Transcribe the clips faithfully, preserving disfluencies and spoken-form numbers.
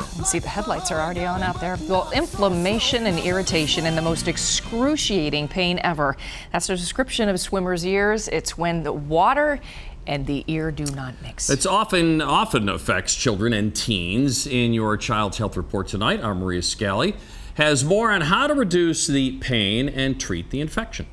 See, the headlights are already on out there. Well, inflammation and irritation and the most excruciating pain ever. That's the description of swimmer's ears. It's when the water and the ear do not mix. It's often often affects children and teens. In your Child's Health Report tonight, our Maria Scally has more on how to reduce the pain and treat the infection.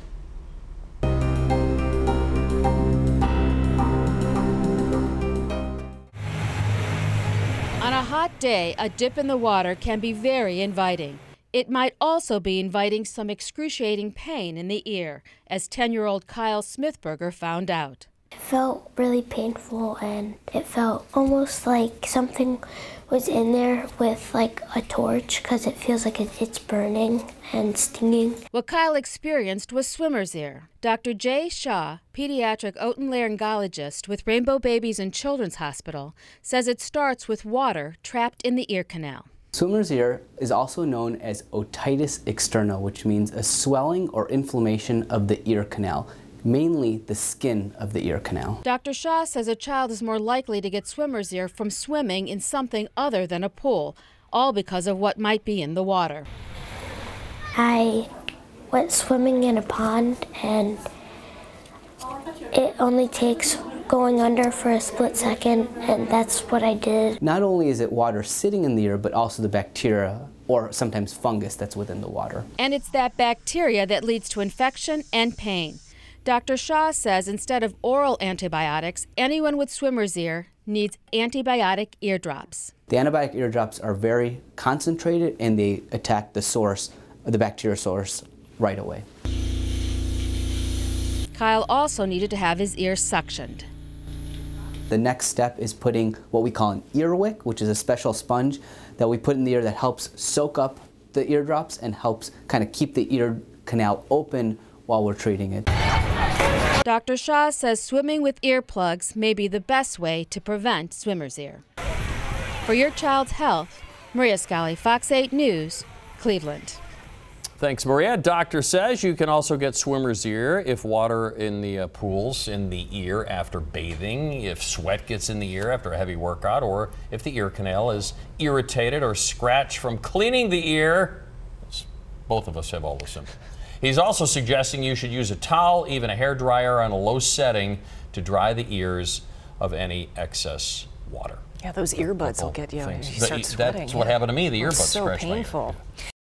On a hot day, a dip in the water can be very inviting. It might also be inviting some excruciating pain in the ear, as ten-year-old Kyle Smithberger found out. It felt really painful, and it felt almost like something was in there with like a torch, because it feels like it's burning and stinging. What Kyle experienced was swimmer's ear. Doctor Jay Shaw, pediatric otolaryngologist with Rainbow Babies and Children's Hospital, says it starts with water trapped in the ear canal. Swimmer's ear is also known as otitis externa, which means a swelling or inflammation of the ear canal, mainly the skin of the ear canal. Doctor Shaw says a child is more likely to get swimmer's ear from swimming in something other than a pool, all because of what might be in the water. I went swimming in a pond, and it only takes going under for a split second, and that's what I did. Not only is it water sitting in the ear, but also the bacteria or sometimes fungus that's within the water. And it's that bacteria that leads to infection and pain. Doctor Shaw says instead of oral antibiotics, anyone with swimmer's ear needs antibiotic eardrops. The antibiotic eardrops are very concentrated, and they attack the source, the bacteria source, right away. Kyle also needed to have his ear suctioned. The next step is putting what we call an earwick, which is a special sponge that we put in the ear that helps soak up the eardrops and helps kind of keep the ear canal open while we're treating it. Doctor Shaw says swimming with earplugs may be the best way to prevent swimmer's ear. For your child's health, Maria Scally, Fox eight News, Cleveland. Thanks, Maria. Doctor says you can also get swimmer's ear if water in the uh, pools in the ear after bathing, if sweat gets in the ear after a heavy workout, or if the ear canal is irritated or scratched from cleaning the ear. Both of us have all the symptoms. He's also suggesting you should use a towel, even a hair dryer on a low setting to dry the ears of any excess water. Yeah, those earbuds will get you. You start That, sweating. that's what happened to me. The earbuds It's so scratched my ear. painful.